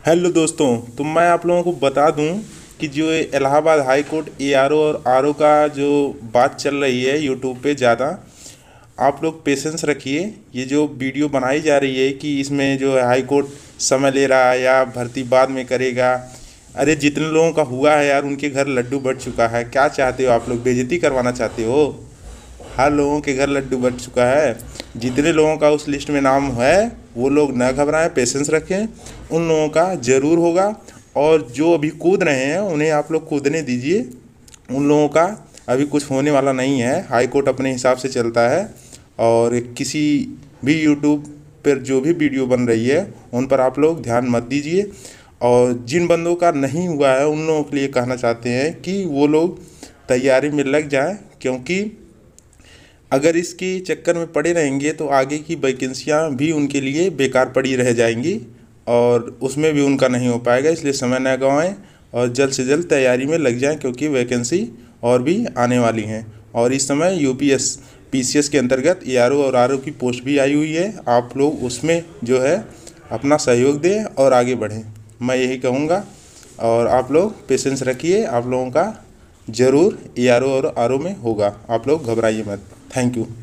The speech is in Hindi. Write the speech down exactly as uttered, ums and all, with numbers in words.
हेलो दोस्तों, तो मैं आप लोगों को बता दूं कि जो ये Allahabad high court A R O और आर ओ का जो बात चल रही है यूट्यूब पे ज़्यादा, आप लोग पेशेंस रखिए। ये जो वीडियो बनाई जा रही है कि इसमें जो है हाई कोर्ट समय ले रहा है या भर्ती बाद में करेगा। अरे जितने लोगों का हुआ है यार, उनके घर लड्डू बढ़ चुका है। क्या चाहते हो आप लोग, बेइज्जती करवाना चाहते हो? हर लोगों के घर लड्डू बढ़ चुका है। जितने लोगों का उस लिस्ट में नाम है वो लोग न घबराएं, पेशेंस रखें। उन लोगों का ज़रूर होगा। और जो अभी कूद रहे हैं उन्हें आप लोग कूदने दीजिए। उन लोगों का अभी कुछ होने वाला नहीं है। हाई कोर्ट अपने हिसाब से चलता है। और किसी भी यूट्यूब पर जो भी वीडियो बन रही है उन पर आप लोग ध्यान मत दीजिए। और जिन बंदों का नहीं हुआ है उन लोगों के लिए कहना चाहते हैं कि वो लोग तैयारी में लग जाएं, क्योंकि अगर इसके चक्कर में पड़े रहेंगे तो आगे की वैकेंसियाँ भी उनके लिए बेकार पड़ी रह जाएंगी और उसमें भी उनका नहीं हो पाएगा। इसलिए समय न गंवाएं और जल्द से जल्द तैयारी में लग जाएं, क्योंकि वैकेंसी और भी आने वाली हैं। और इस समय U P S P C S के अंतर्गत ए आर ओ और आर ओ की पोस्ट भी आई हुई है। आप लोग उसमें जो है अपना सहयोग दें और आगे बढ़ें, मैं यही कहूँगा। और आप लोग पेशेंस रखिए, आप लोगों का ज़रूर ए आर ओ और आर ओ में होगा। आप लोग घबराइए मत। Thank you.